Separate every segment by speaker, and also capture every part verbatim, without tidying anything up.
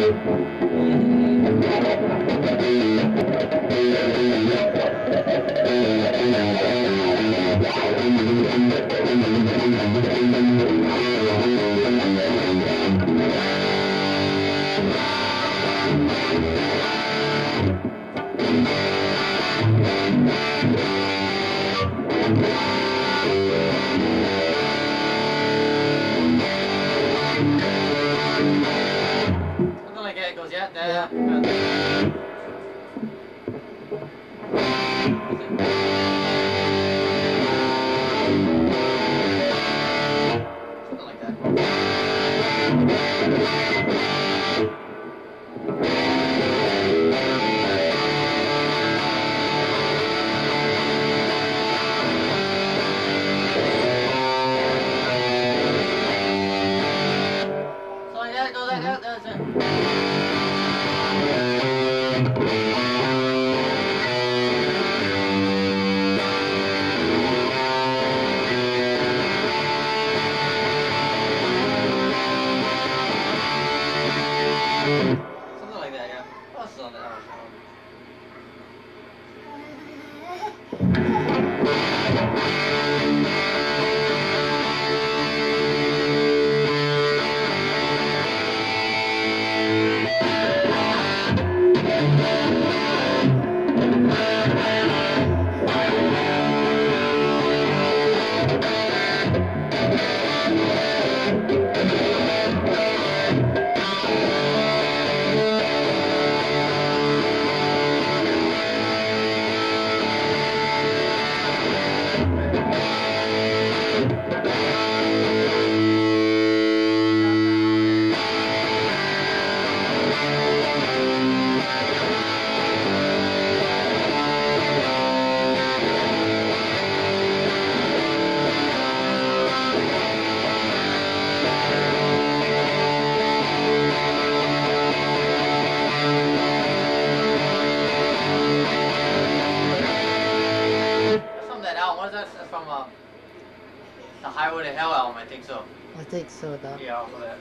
Speaker 1: I think so, though.
Speaker 2: Yeah, I'll put it.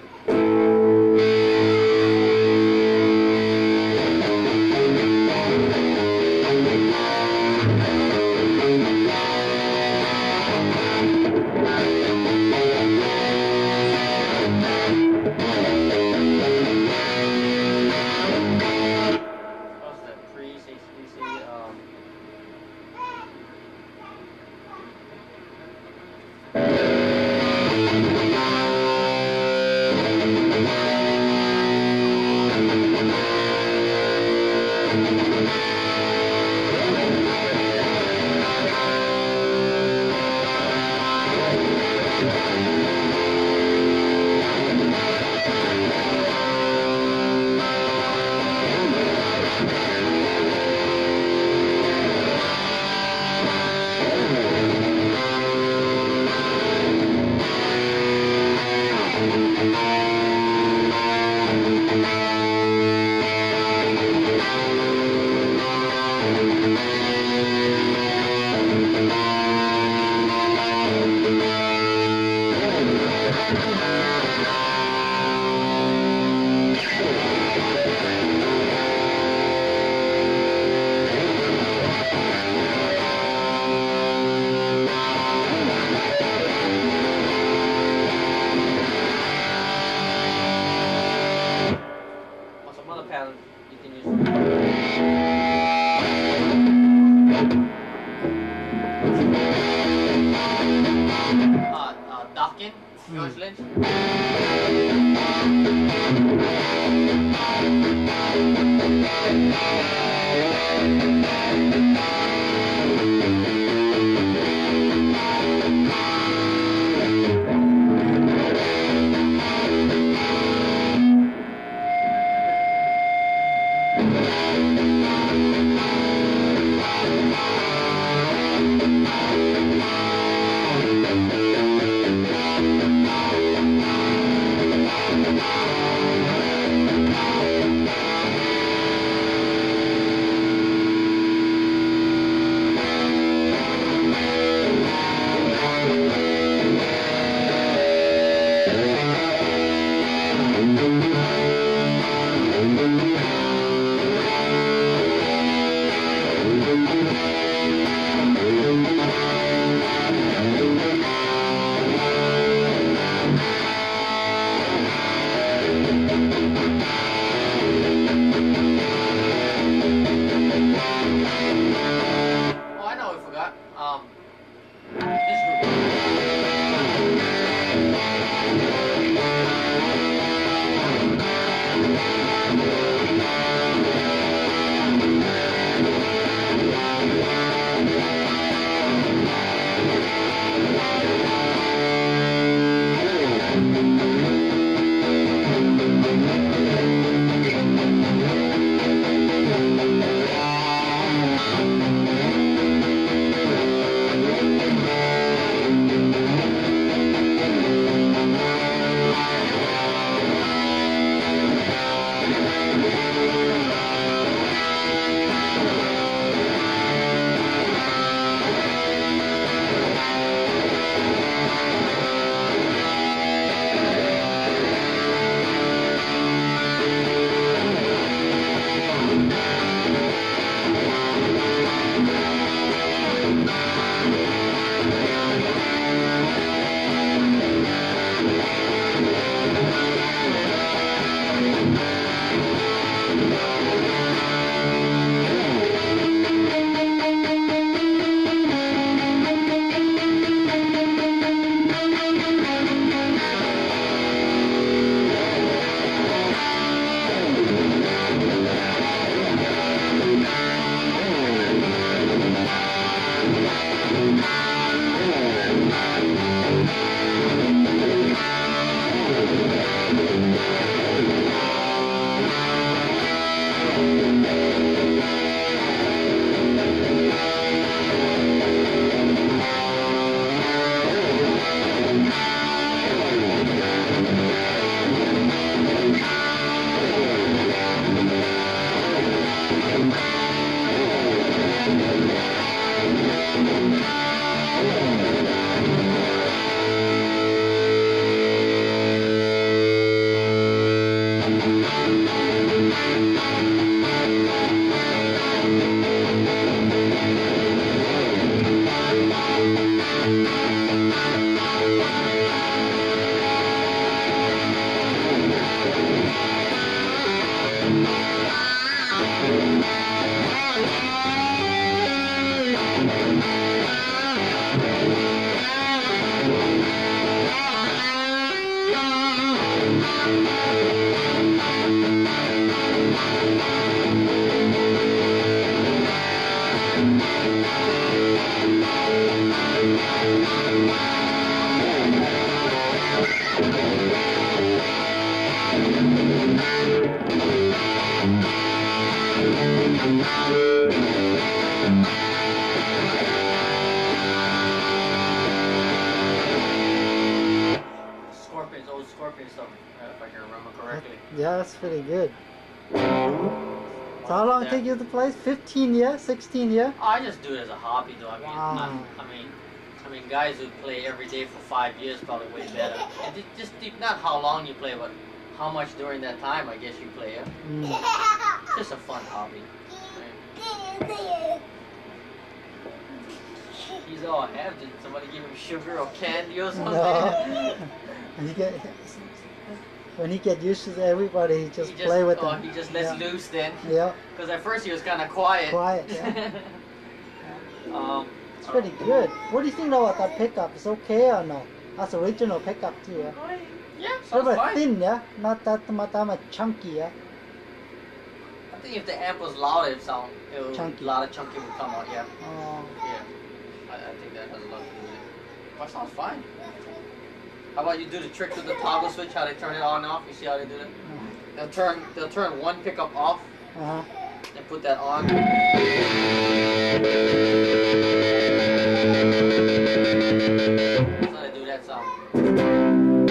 Speaker 2: What's the pre-C C C? Um... Scorpions, old Scorpion stuff, uh, if I can remember correctly.
Speaker 1: Yeah, that's pretty good. So how long
Speaker 2: Yeah.
Speaker 1: take you to play? fifteen years? sixteen years?
Speaker 2: I just do it as a hobby, though. I mean,
Speaker 1: Wow.
Speaker 2: not, I mean, I mean, guys who play every day for five years probably way better. And it just not how long you play, but how much during that time, I guess you play. Yeah?
Speaker 1: Mm.
Speaker 2: It's just a fun hobby. Right? He's all have. Did somebody give him sugar or candy or something?
Speaker 1: No. When he get when he get used to everybody, he just,
Speaker 2: He just
Speaker 1: play with
Speaker 2: oh,
Speaker 1: them.
Speaker 2: he just lets
Speaker 1: Yeah.
Speaker 2: loose then.
Speaker 1: Yeah,
Speaker 2: Because at first he was kind of quiet.
Speaker 1: quiet. Yeah.
Speaker 2: um,
Speaker 1: It's pretty good. What do you think about that pickup? It's okay or no? That's original pickup too. Yeah.
Speaker 2: yeah,
Speaker 1: A
Speaker 2: sounds
Speaker 1: little bit
Speaker 2: fine.
Speaker 1: thin, yeah. Not that much, that much chunky, yeah.
Speaker 2: I think if the amp was louder, it sound it would,
Speaker 1: Chunky.
Speaker 2: a lot of chunky would come out. Yeah,
Speaker 1: Oh,
Speaker 2: yeah. I, I think that has a lot to do with it. But it sounds fine. How about you do the trick with the toggle switch? How they turn it on and off? You see how they do that? They'll turn they'll turn one pickup off
Speaker 1: uh huh.
Speaker 2: and put that on. That's how they do that sound.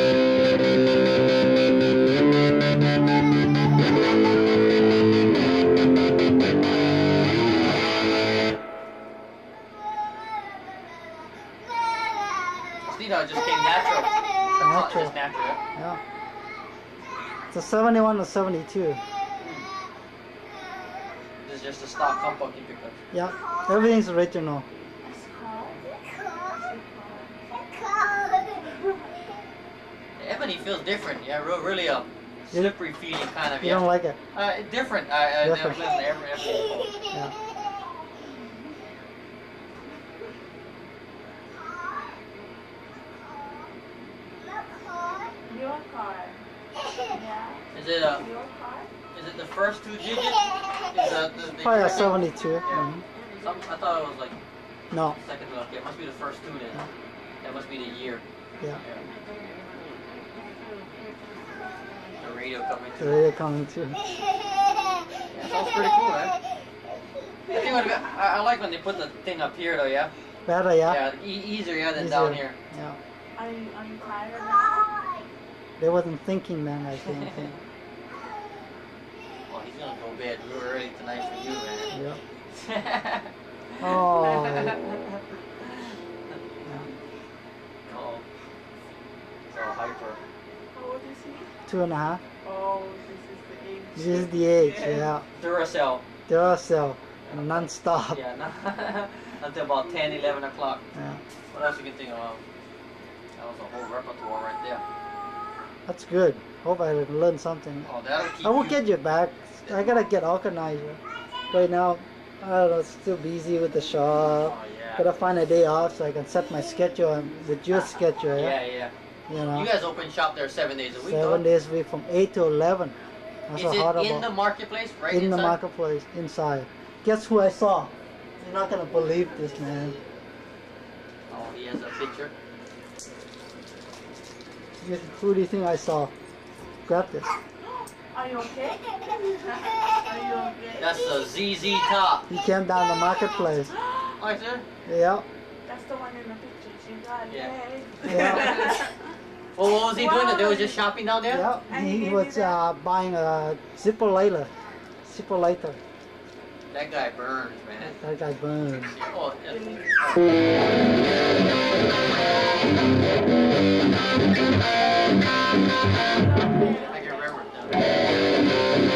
Speaker 2: See how it just came natural. That's
Speaker 1: Natural.
Speaker 2: just natural. Yeah?
Speaker 1: Yeah. It's a seventy-one or seventy-two.
Speaker 2: This is just a stock humbucking pickup.
Speaker 1: Yeah. Everything's original.
Speaker 2: Ebony feels different. Yeah, real, really a slippery feeling kind of.
Speaker 1: You
Speaker 2: Yeah.
Speaker 1: don't like it?
Speaker 2: Uh, different. I, I never
Speaker 1: Different.
Speaker 2: listened to every episode.
Speaker 1: Yeah.
Speaker 3: Your car. Yeah.
Speaker 2: Is it a?
Speaker 3: Your car.
Speaker 2: Is it the first two digits? Is that the, the
Speaker 1: Probably a
Speaker 2: second?
Speaker 1: seventy-two.
Speaker 2: Yeah.
Speaker 1: Mhm.
Speaker 2: Some, I thought it was like
Speaker 1: No.
Speaker 2: second. Okay, it must be the first two then. That must be the year.
Speaker 1: Yeah.
Speaker 2: Yeah. The radio coming
Speaker 1: The
Speaker 2: through.
Speaker 1: radio coming too.
Speaker 2: Yeah, sounds pretty cool, man. I think what, I, I like when they put the thing up here though. Yeah.
Speaker 1: Better, yeah.
Speaker 2: Yeah. E easier yeah than
Speaker 1: Easier.
Speaker 2: down here.
Speaker 1: Yeah.
Speaker 3: Are you, are you tired now?
Speaker 1: They wasn't thinking then, I think.
Speaker 2: Oh, he's gonna go to bed real early tonight for you, man.
Speaker 1: Yeah. Oh. Yeah.
Speaker 2: Oh. It's all hyper.
Speaker 3: How old is he?
Speaker 1: Two and a half.
Speaker 3: Oh, this is the age.
Speaker 1: This is the age, yeah.
Speaker 2: Duracell.
Speaker 1: Duracell, non-stop.
Speaker 2: Yeah, no, until about ten, eleven o'clock.
Speaker 1: Yeah.
Speaker 2: What else you can think of? That was a whole repertoire right there.
Speaker 1: That's good. Hope I learned something.
Speaker 2: Oh, that'll keep
Speaker 1: I will
Speaker 2: you.
Speaker 1: get you back. I gotta get organized. Right now, I don't know, still busy with the shop.
Speaker 2: Oh, yeah.
Speaker 1: Gotta find a day off so I can set my schedule and with your schedule.
Speaker 2: Yeah,
Speaker 1: Yeah.
Speaker 2: yeah.
Speaker 1: You know,
Speaker 2: You guys open shop there seven days a week,
Speaker 1: seven
Speaker 2: though?
Speaker 1: days a week from eight to eleven. That's
Speaker 2: Is
Speaker 1: what
Speaker 2: it
Speaker 1: hard
Speaker 2: in
Speaker 1: about.
Speaker 2: the marketplace, right
Speaker 1: in
Speaker 2: inside?
Speaker 1: the marketplace, inside. Guess who I saw? You're not gonna believe this, man.
Speaker 2: Oh, he has a picture.
Speaker 1: Guess who do you think I saw? Grab this.
Speaker 3: Are you okay? Are you okay?
Speaker 2: That's a Z Z Top.
Speaker 1: He came down the marketplace.
Speaker 2: Oh, is there?
Speaker 1: Yeah.
Speaker 3: That's the one in the picture. You got
Speaker 2: Yeah.
Speaker 3: it.
Speaker 1: Yeah.
Speaker 2: Well, what was he doing? They were just shopping down there?
Speaker 1: Yeah.
Speaker 3: And
Speaker 1: He,
Speaker 3: he
Speaker 1: he
Speaker 3: gave you
Speaker 1: was
Speaker 3: that?
Speaker 1: uh, buying a zipper lighter. Zipper lighter.
Speaker 2: That guy burns, man.
Speaker 1: That guy burned.
Speaker 2: Oh, yeah. I can remember it now.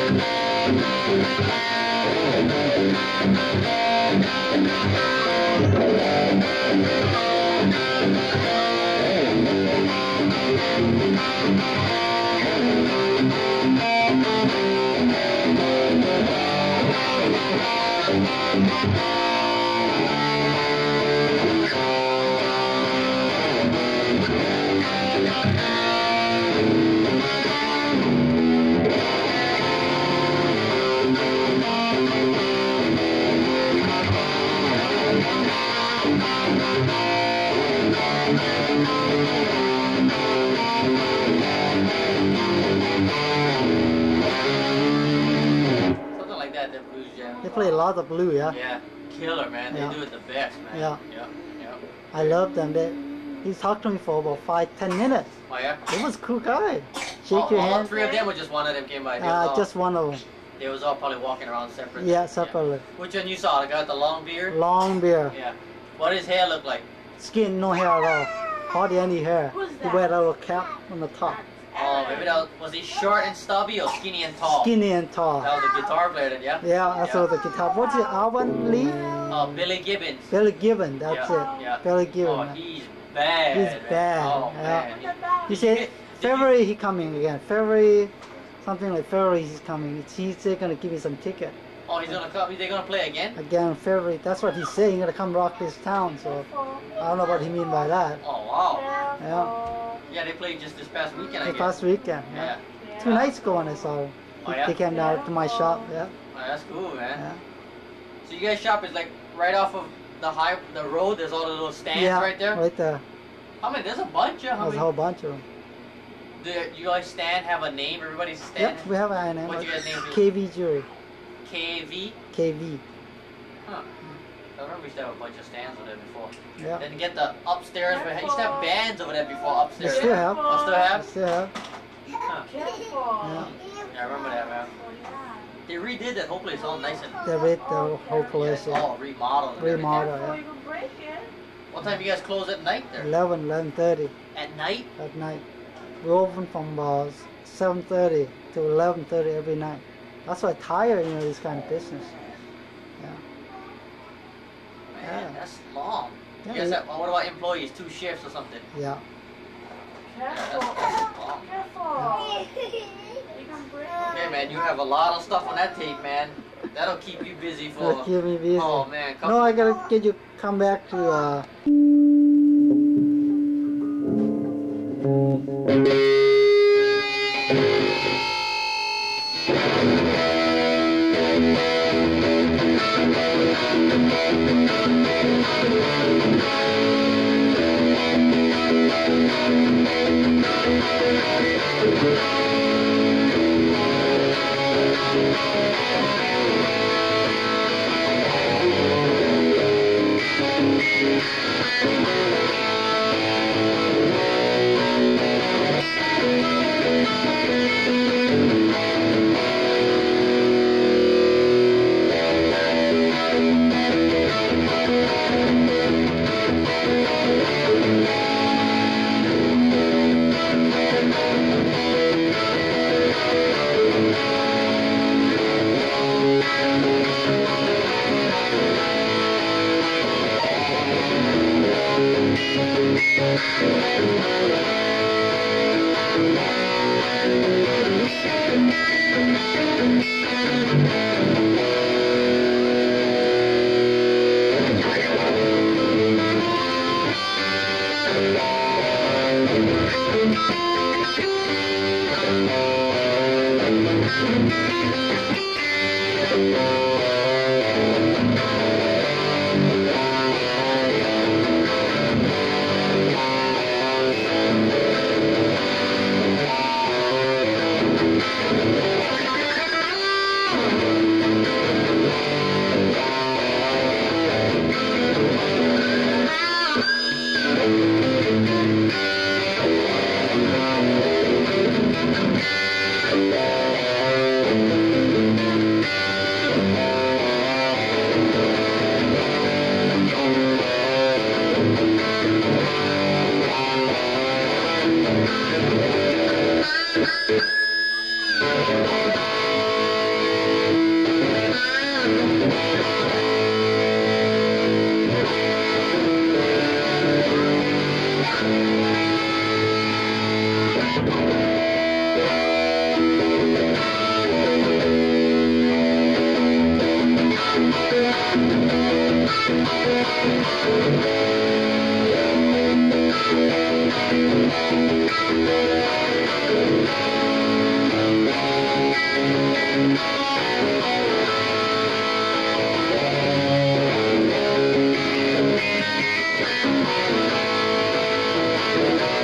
Speaker 1: lots of blue, yeah.
Speaker 2: Yeah, killer, man. They
Speaker 1: Yeah.
Speaker 2: do it the best, man.
Speaker 1: Yeah.
Speaker 2: Yeah, yeah.
Speaker 1: I love them. They, he talked to me for about five, ten minutes.
Speaker 2: Oh, yeah?
Speaker 1: He was a cool guy. Shake
Speaker 2: all,
Speaker 1: your
Speaker 2: all
Speaker 1: hand.
Speaker 2: three of them or just one of them came by? They was
Speaker 1: Uh,
Speaker 2: all,
Speaker 1: just one of them.
Speaker 2: They was all probably walking around separate.
Speaker 1: Yeah, separately.
Speaker 2: Which one you saw? The guy with the long beard?
Speaker 1: Long beard.
Speaker 2: Yeah. What does his hair look like?
Speaker 1: Skin, no hair at all. Hardly any hair.
Speaker 3: Who's
Speaker 1: He
Speaker 3: that?
Speaker 1: wear a little cap on the top.
Speaker 2: Oh, maybe that was, was he short and stubby or skinny and tall?
Speaker 1: Skinny and tall.
Speaker 2: That was a guitar player then, yeah?
Speaker 1: Yeah, that's
Speaker 2: Yeah.
Speaker 1: all the guitar. What's it? Alvin Lee?
Speaker 2: Uh, Billy Gibbons.
Speaker 1: Billy Gibbon. That's
Speaker 2: Yeah,
Speaker 1: it.
Speaker 2: yeah.
Speaker 1: Billy Gibbon.
Speaker 2: Oh, he's bad.
Speaker 1: He's
Speaker 2: man.
Speaker 1: bad,
Speaker 2: Oh,
Speaker 1: yeah.
Speaker 2: man.
Speaker 1: He
Speaker 2: Did
Speaker 1: said
Speaker 2: you- did
Speaker 1: February he coming again. February, something like February he's coming. He's said gonna give me some ticket.
Speaker 2: Oh, he's gonna come. They're gonna play again?
Speaker 1: Again, February. That's what he's saying. He's gonna come rock this town. So I don't know what he mean by that.
Speaker 2: Oh, wow.
Speaker 1: Yeah.
Speaker 2: Yeah, they played just this past weekend, I
Speaker 1: The
Speaker 2: guess.
Speaker 1: past weekend.
Speaker 2: Yeah.
Speaker 1: Yeah. Two nights ago when I saw him.
Speaker 2: Oh,
Speaker 1: He-
Speaker 2: yeah?
Speaker 1: They came down to my shop. Yeah.
Speaker 2: Oh, that's cool, man.
Speaker 1: Yeah.
Speaker 2: So you guys shop is like right off of the high, the road. There's all the little stands
Speaker 1: Yeah.
Speaker 2: right there.
Speaker 1: Right there.
Speaker 2: How many? There's a bunch of. How
Speaker 1: There's a
Speaker 2: many?
Speaker 1: whole bunch of them.
Speaker 2: Do you guys stand have a name? Everybody's stand.
Speaker 1: Yep. We have an name.
Speaker 2: What you guys name?
Speaker 1: K V Jewelry.
Speaker 2: K V.
Speaker 1: K V.
Speaker 2: Huh. I remember we used to have a bunch of stands over there before.
Speaker 1: Yeah.
Speaker 2: Then get the upstairs. We used to have bands over there before
Speaker 1: We
Speaker 2: upstairs.
Speaker 1: still have.
Speaker 2: Oh, still
Speaker 1: We
Speaker 2: have?
Speaker 1: still have.
Speaker 2: Huh.
Speaker 3: Careful.
Speaker 1: Yeah.
Speaker 2: Yeah, I remember that, man.
Speaker 3: Oh, yeah.
Speaker 2: They redid that whole place all nice and
Speaker 1: They read the whole place.
Speaker 2: yeah,
Speaker 1: Yeah.
Speaker 2: all remodeled. and everything.
Speaker 1: Remodel.
Speaker 3: Careful,
Speaker 1: Yeah.
Speaker 3: you can break it.
Speaker 2: What time you guys close at night there?
Speaker 1: eleven, eleven thirty
Speaker 2: At night?
Speaker 1: at night. We open from uh, seven thirty to eleven thirty every night. That's why I'm tired, you know, this kind of business.
Speaker 2: Man,
Speaker 1: Yeah.
Speaker 2: that's long.
Speaker 1: Yeah,
Speaker 2: you guys
Speaker 1: yeah.
Speaker 2: have, what about employees? Two shifts or something?
Speaker 1: Yeah.
Speaker 2: Yeah, that's,
Speaker 3: Careful.
Speaker 2: that's long.
Speaker 3: Careful. You can break it.
Speaker 2: Okay, man, you have a lot of stuff on that tape, man. That'll keep you busy for.
Speaker 1: That'll keep me busy.
Speaker 2: Oh man, come
Speaker 1: No, I gotta get you come back to uh
Speaker 4: Thank you.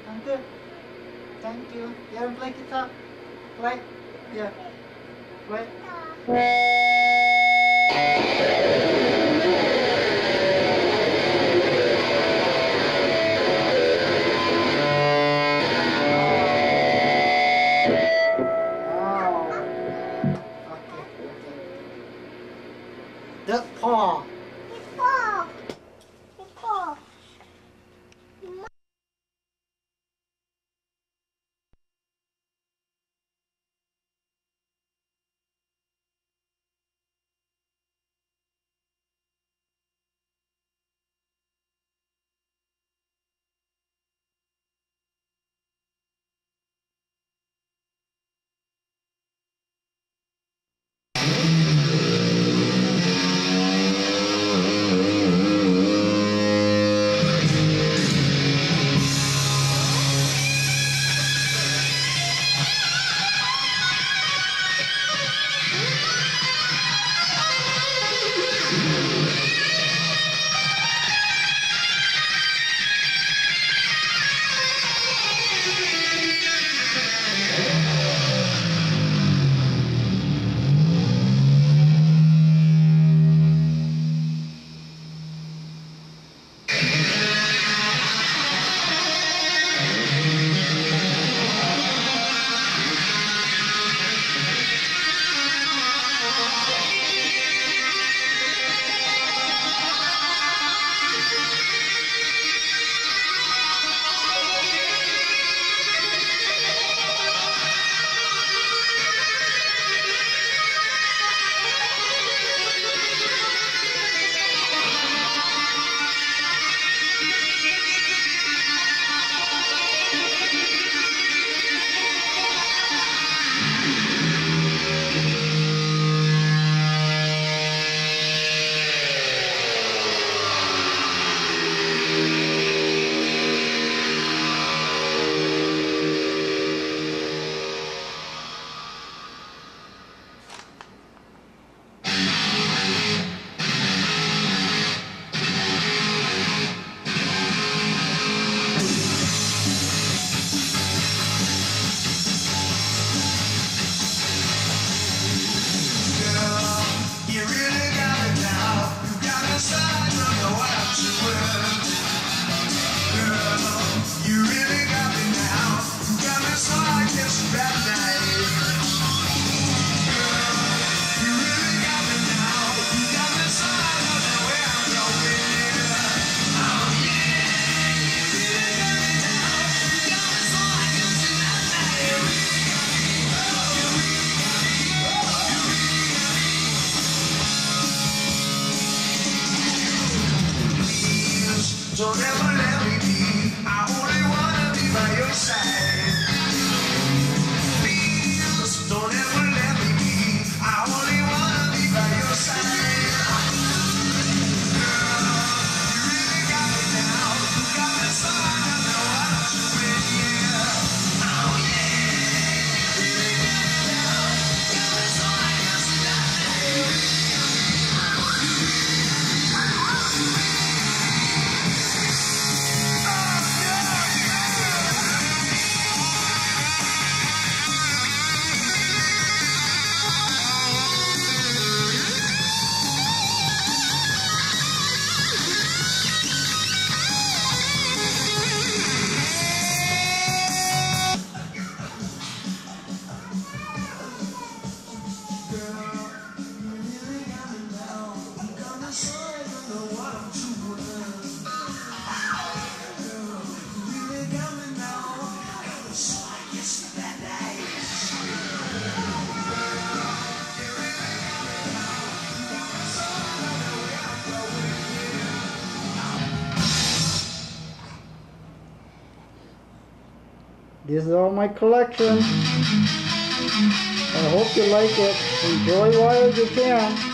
Speaker 1: I'm good. Thank you. You want to play guitar? Play? Yeah. Play? The Paul.
Speaker 4: Paul. Paul.
Speaker 5: Don't ever let me be. I only wanna be by your side. Please, don't ever let me be. I only wanna be by your side. Girl, you really got me now. You got me so I don't know what to win, yeah. Oh yeah, you really got me now. You got me so I can't see nothing.
Speaker 1: This is all my collection. I hope you like it. Enjoy while you can.